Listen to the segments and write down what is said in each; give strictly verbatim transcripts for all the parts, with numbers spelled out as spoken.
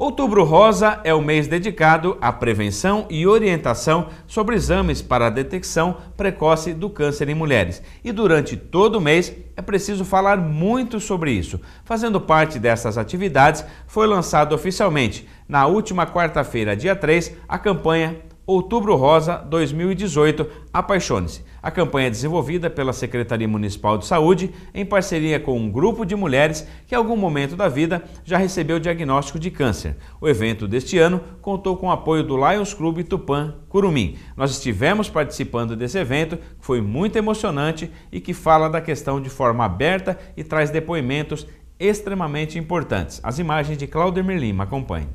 Outubro Rosa é o mês dedicado à prevenção e orientação sobre exames para a detecção precoce do câncer em mulheres. E durante todo o mês é preciso falar muito sobre isso. Fazendo parte dessas atividades, foi lançado oficialmente, na última quarta-feira, dia três, a campanha Outubro Rosa dois mil e dezoito, Apaixone-se. A campanha é desenvolvida pela Secretaria Municipal de Saúde em parceria com um grupo de mulheres que em algum momento da vida já recebeu o diagnóstico de câncer. O evento deste ano contou com o apoio do Lions Clube Tupã Curumim. Nós estivemos participando desse evento, que foi muito emocionante e que fala da questão de forma aberta e traz depoimentos extremamente importantes. As imagens de Claudemir Lima, acompanhem.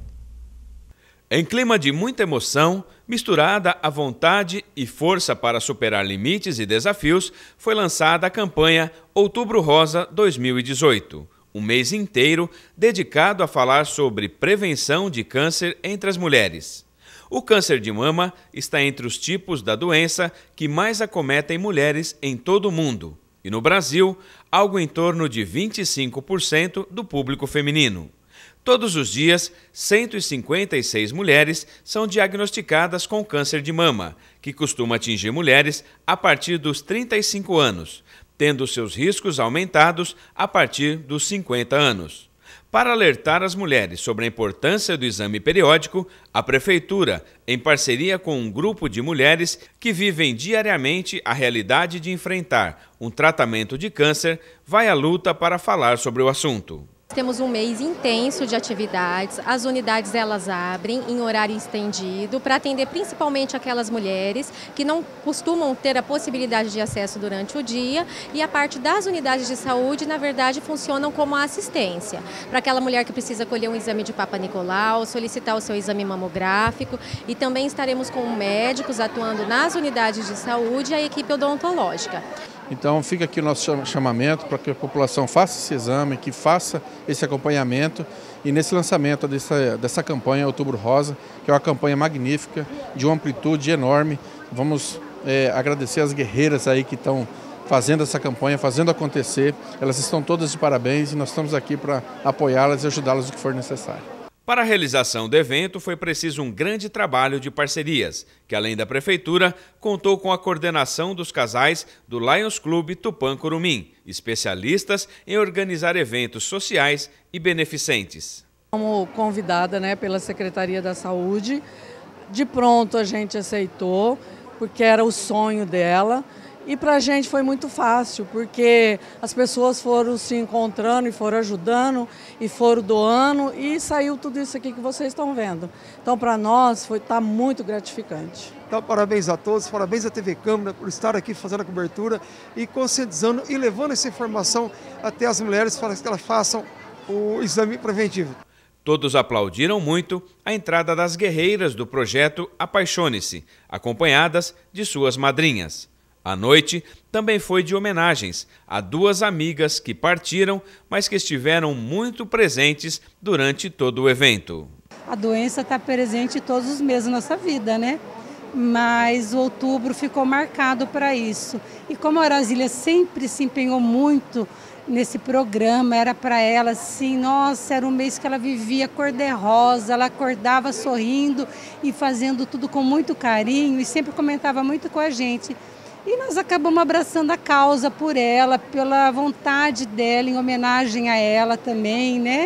Em clima de muita emoção, misturada à vontade e força para superar limites e desafios, foi lançada a campanha Outubro Rosa dois mil e dezoito, um mês inteiro dedicado a falar sobre prevenção de câncer entre as mulheres. O câncer de mama está entre os tipos da doença que mais acometem mulheres em todo o mundo, e no Brasil, algo em torno de vinte e cinco por cento do público feminino. Todos os dias, cento e cinquenta e seis mulheres são diagnosticadas com câncer de mama, que costuma atingir mulheres a partir dos trinta e cinco anos, tendo seus riscos aumentados a partir dos cinquenta anos. Para alertar as mulheres sobre a importância do exame periódico, a Prefeitura, em parceria com um grupo de mulheres que vivem diariamente a realidade de enfrentar um tratamento de câncer, vai à luta para falar sobre o assunto. Temos um mês intenso de atividades, as unidades elas abrem em horário estendido para atender principalmente aquelas mulheres que não costumam ter a possibilidade de acesso durante o dia, e a parte das unidades de saúde, na verdade, funcionam como assistência para aquela mulher que precisa colher um exame de Papa Nicolau, solicitar o seu exame mamográfico, e também estaremos com médicos atuando nas unidades de saúde e a equipe odontológica. Então fica aqui o nosso chamamento para que a população faça esse exame, que faça esse acompanhamento, e nesse lançamento dessa, dessa campanha Outubro Rosa, que é uma campanha magnífica, de uma amplitude enorme. Vamos é, agradecer as guerreiras aí que estão fazendo essa campanha, fazendo acontecer. Elas estão todas de parabéns e nós estamos aqui para apoiá-las e ajudá-las no que for necessário. Para a realização do evento foi preciso um grande trabalho de parcerias, que além da Prefeitura, contou com a coordenação dos casais do Lions Clube Tupã Curumim, especialistas em organizar eventos sociais e beneficentes. Como convidada, né, pela Secretaria da Saúde, de pronto a gente aceitou, porque era o sonho dela. E para a gente foi muito fácil, porque as pessoas foram se encontrando e foram ajudando e foram doando, e saiu tudo isso aqui que vocês estão vendo. Então, para nós, foi tá muito gratificante. Então, parabéns a todos, parabéns à T V Câmara por estar aqui fazendo a cobertura e conscientizando e levando essa informação até as mulheres para que elas façam o exame preventivo. Todos aplaudiram muito a entrada das guerreiras do projeto Apaixone-se, acompanhadas de suas madrinhas. A noite também foi de homenagens a duas amigas que partiram, mas que estiveram muito presentes durante todo o evento. A doença está presente todos os meses da nossa vida, né? Mas o outubro ficou marcado para isso. E como a Brasília sempre se empenhou muito nesse programa, era para ela assim, nossa, era um mês que ela vivia cor-de-rosa, ela acordava sorrindo e fazendo tudo com muito carinho e sempre comentava muito com a gente. E nós acabamos abraçando a causa por ela, pela vontade dela, em homenagem a ela também, né?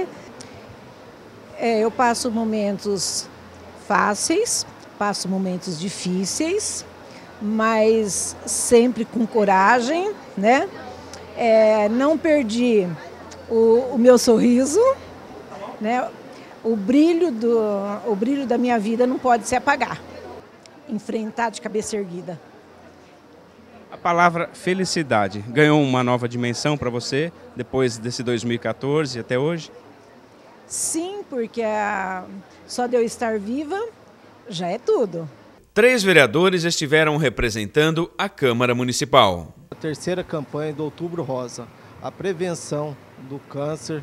É, eu passo momentos fáceis, passo momentos difíceis, mas sempre com coragem, né? É, não perdi o, o meu sorriso, né? O brilho do, o brilho da minha vida não pode se apagar. Enfrentar de cabeça erguida. A palavra felicidade ganhou uma nova dimensão para você depois desse dois mil e quatorze até hoje? Sim, porque a... só de eu estar viva já é tudo. Três vereadores estiveram representando a Câmara Municipal. A terceira campanha do Outubro Rosa, a prevenção do câncer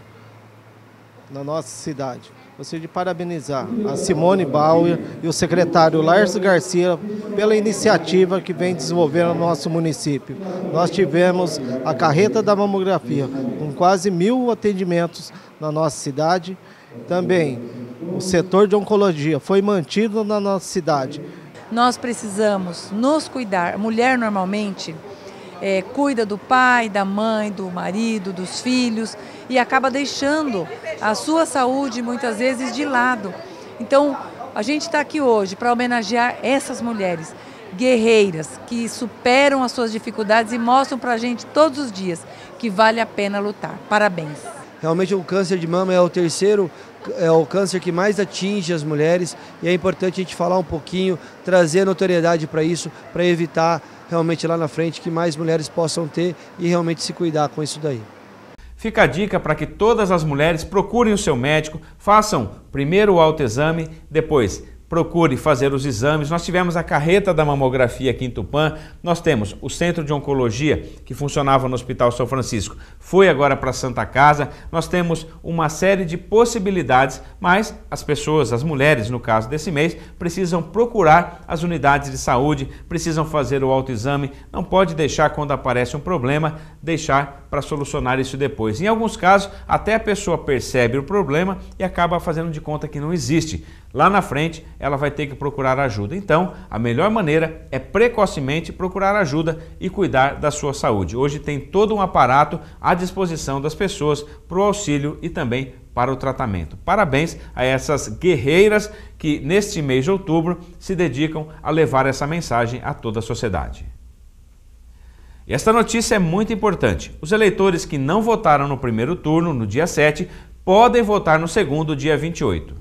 na nossa cidade. Gostaria de parabenizar a Simone Bauer e o secretário Lárcio Garcia pela iniciativa que vem desenvolvendo no nosso município. Nós tivemos a carreta da mamografia com quase mil atendimentos na nossa cidade. Também o setor de oncologia foi mantido na nossa cidade. Nós precisamos nos cuidar. A mulher normalmente é, cuida do pai, da mãe, do marido, dos filhos e acaba deixando a sua saúde muitas vezes de lado. Então, a gente está aqui hoje para homenagear essas mulheres guerreiras que superam as suas dificuldades e mostram para a gente todos os dias que vale a pena lutar. Parabéns! Realmente o câncer de mama é o terceiro, é o câncer que mais atinge as mulheres e é importante a gente falar um pouquinho, trazer notoriedade para isso, para evitar realmente lá na frente que mais mulheres possam ter e realmente se cuidar com isso daí. Fica a dica para que todas as mulheres procurem o seu médico, façam primeiro o autoexame, depois procure fazer os exames. Nós tivemos a carreta da mamografia aqui em Tupã, nós temos o Centro de Oncologia, que funcionava no Hospital São Francisco, foi agora para a Santa Casa, nós temos uma série de possibilidades, mas as pessoas, as mulheres no caso desse mês, precisam procurar as unidades de saúde, precisam fazer o autoexame, não pode deixar quando aparece um problema, deixar para solucionar isso depois. Em alguns casos, até a pessoa percebe o problema e acaba fazendo de conta que não existe. Lá na frente, ela vai ter que procurar ajuda. Então, a melhor maneira é precocemente procurar ajuda e cuidar da sua saúde. Hoje tem todo um aparato à disposição das pessoas para o auxílio e também para o tratamento. Parabéns a essas guerreiras que, neste mês de outubro, se dedicam a levar essa mensagem a toda a sociedade. E esta notícia é muito importante. Os eleitores que não votaram no primeiro turno, no dia sete, podem votar no segundo, dia vinte e oito.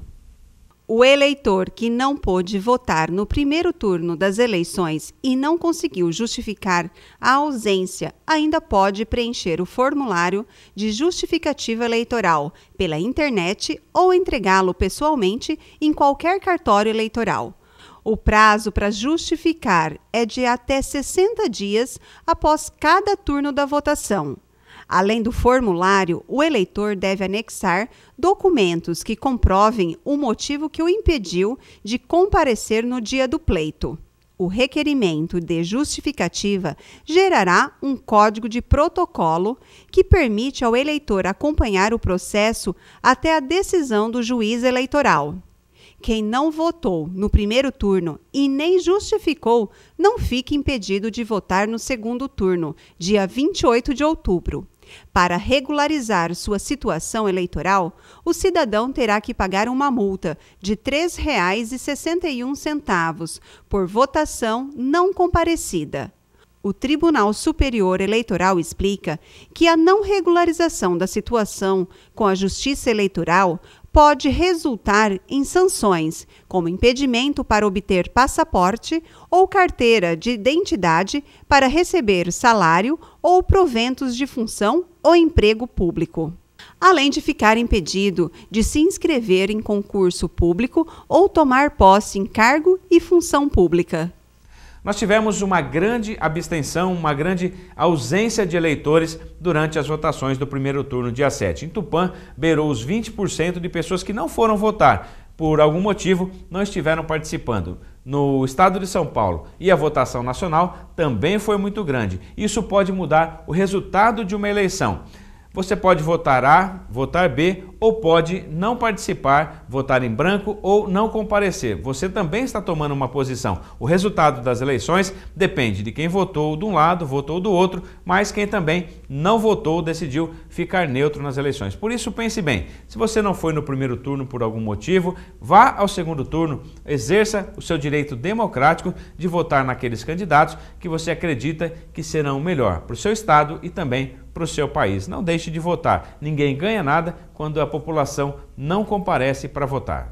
O eleitor que não pôde votar no primeiro turno das eleições e não conseguiu justificar a ausência ainda pode preencher o formulário de justificativa eleitoral pela internet ou entregá-lo pessoalmente em qualquer cartório eleitoral. O prazo para justificar é de até sessenta dias após cada turno da votação. Além do formulário, o eleitor deve anexar documentos que comprovem o motivo que o impediu de comparecer no dia do pleito. O requerimento de justificativa gerará um código de protocolo que permite ao eleitor acompanhar o processo até a decisão do juiz eleitoral. Quem não votou no primeiro turno e nem justificou, não fique impedido de votar no segundo turno, dia vinte e oito de outubro. Para regularizar sua situação eleitoral, o cidadão terá que pagar uma multa de três reais e sessenta e um centavos por votação não comparecida. O Tribunal Superior Eleitoral explica que a não regularização da situação com a Justiça Eleitoral pode resultar em sanções, como impedimento para obter passaporte ou carteira de identidade para receber salário ou proventos de função ou emprego público, além de ficar impedido de se inscrever em concurso público ou tomar posse em cargo e função pública. Nós tivemos uma grande abstenção, uma grande ausência de eleitores durante as votações do primeiro turno, dia sete. Em Tupã, beirou os vinte por cento de pessoas que não foram votar, por algum motivo não estiveram participando. No estado de São Paulo e a votação nacional também foi muito grande. Isso pode mudar o resultado de uma eleição. Você pode votar A, votar B ou pode não participar, votar em branco ou não comparecer. Você também está tomando uma posição. O resultado das eleições depende de quem votou de um lado, votou do outro, mas quem também não votou decidiu ficar neutro nas eleições. Por isso, pense bem, se você não foi no primeiro turno por algum motivo, vá ao segundo turno, exerça o seu direito democrático de votar naqueles candidatos que você acredita que serão melhor para o seu estado e também para o seu país. Não deixe de votar. Ninguém ganha nada quando a população não comparece para votar.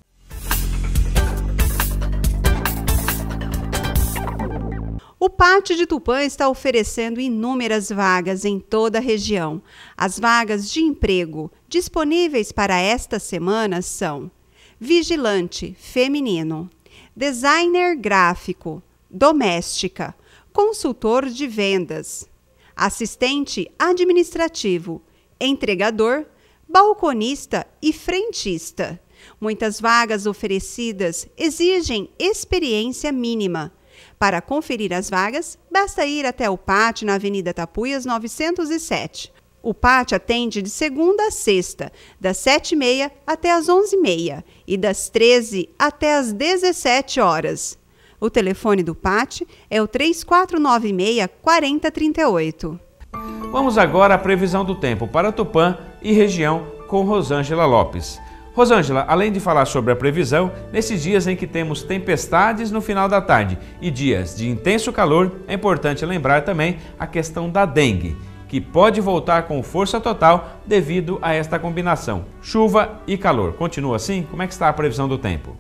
O Pátio de Tupã está oferecendo inúmeras vagas em toda a região. As vagas de emprego disponíveis para esta semana são vigilante feminino, designer gráfico, doméstica, consultor de vendas, assistente administrativo, entregador, balconista e frentista. Muitas vagas oferecidas exigem experiência mínima. Para conferir as vagas, basta ir até o pátio na Avenida Tapuias novecentos e sete. O Pátio atende de segunda a sexta, das sete e meia até as onze e meia e das treze até as dezessete horas. O telefone do Pátio é o três quatro nove seis, quatro zero três oito. Vamos agora à previsão do tempo para Tupã e região com Rosângela Lopes. Rosângela, além de falar sobre a previsão, nesses dias em que temos tempestades no final da tarde e dias de intenso calor, é importante lembrar também a questão da dengue, que pode voltar com força total devido a esta combinação, chuva e calor. Continua assim? Como é que está a previsão do tempo?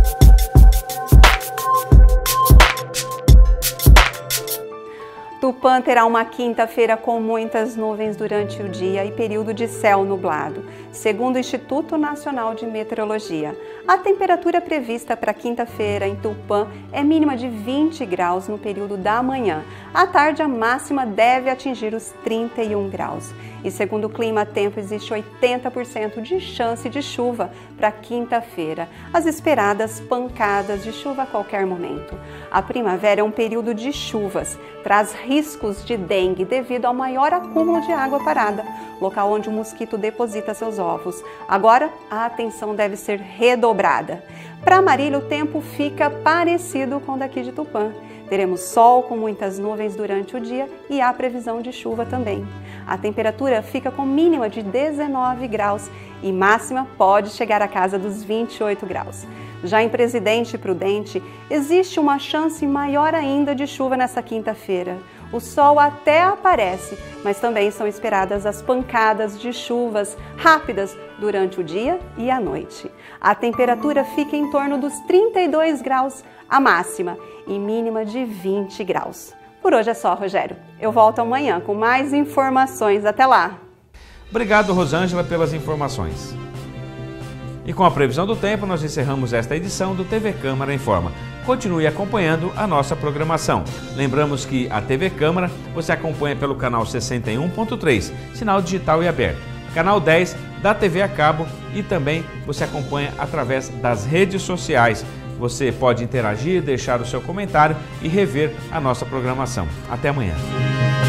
Tupã terá uma quinta-feira com muitas nuvens durante o dia e período de céu nublado, segundo o Instituto Nacional de Meteorologia. A temperatura prevista para quinta-feira em Tupã é mínima de vinte graus no período da manhã. À tarde, a máxima deve atingir os trinta e um graus. E segundo o Clima Tempo, existe oitenta por cento de chance de chuva para quinta-feira. As esperadas pancadas de chuva a qualquer momento. A primavera é um período de chuvas, traz riscos de dengue devido ao maior acúmulo de água parada, local onde o mosquito deposita seus ovos. Agora, a atenção deve ser redobrada. Para Marília, o tempo fica parecido com o daqui de Tupã. Teremos sol com muitas nuvens durante o dia e há previsão de chuva também. A temperatura fica com mínima de dezenove graus e máxima pode chegar à casa dos vinte e oito graus. Já em Presidente Prudente, existe uma chance maior ainda de chuva nessa quinta-feira. O sol até aparece, mas também são esperadas as pancadas de chuvas rápidas durante o dia e a noite. A temperatura fica em torno dos trinta e dois graus, a máxima, e mínima de vinte graus. Por hoje é só, Rogério. Eu volto amanhã com mais informações. Até lá! Obrigado, Rosângela, pelas informações. E com a previsão do tempo, nós encerramos esta edição do T V Câmara Informa. Continue acompanhando a nossa programação. Lembramos que a T V Câmara você acompanha pelo canal sessenta e um ponto três, sinal digital e aberto, canal dez da T V a cabo e também você acompanha através das redes sociais. Você pode interagir, deixar o seu comentário e rever a nossa programação. Até amanhã.